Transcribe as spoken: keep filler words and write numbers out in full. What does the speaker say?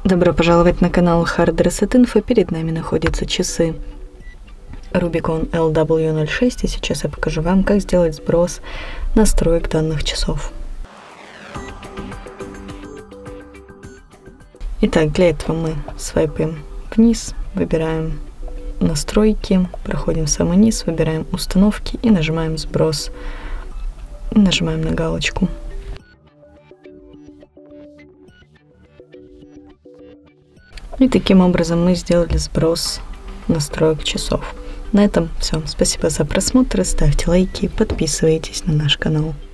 Добро пожаловать на канал Hard Reset Info. Перед нами находятся часы Rubicon эл дабл ю ноль шесть, и сейчас я покажу вам, как сделать сброс настроек данных часов. Итак, для этого мы свайпаем вниз, выбираем настройки, проходим в самый низ, выбираем установки и нажимаем сброс. Нажимаем на галочку. И таким образом мы сделали сброс настроек часов. На этом все. Спасибо за просмотр. Ставьте лайки, подписывайтесь на наш канал.